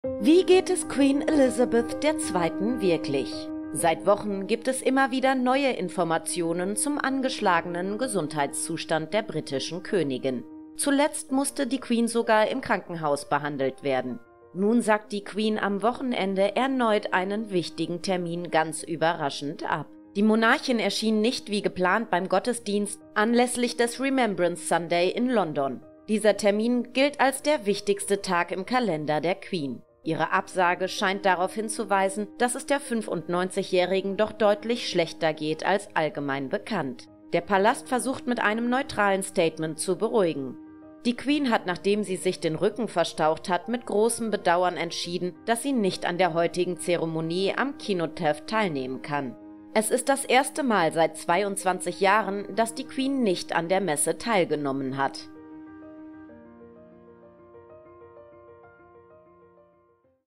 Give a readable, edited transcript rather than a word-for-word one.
Wie geht es Queen Elizabeth II. Wirklich? Seit Wochen gibt es immer wieder neue Informationen zum angeschlagenen Gesundheitszustand der britischen Königin. Zuletzt musste die Queen sogar im Krankenhaus behandelt werden. Nun sagt die Queen am Wochenende erneut einen wichtigen Termin ganz überraschend ab. Die Monarchin erschien nicht wie geplant beim Gottesdienst anlässlich des Remembrance Sunday in London. Dieser Termin gilt als der wichtigste Tag im Kalender der Queen. Ihre Absage scheint darauf hinzuweisen, dass es der 95-Jährigen doch deutlich schlechter geht als allgemein bekannt. Der Palast versucht mit einem neutralen Statement zu beruhigen. Die Queen hat, nachdem sie sich den Rücken verstaucht hat, mit großem Bedauern entschieden, dass sie nicht an der heutigen Zeremonie am Cenotaph teilnehmen kann. Es ist das erste Mal seit 22 Jahren, dass die Queen nicht an der Messe teilgenommen hat.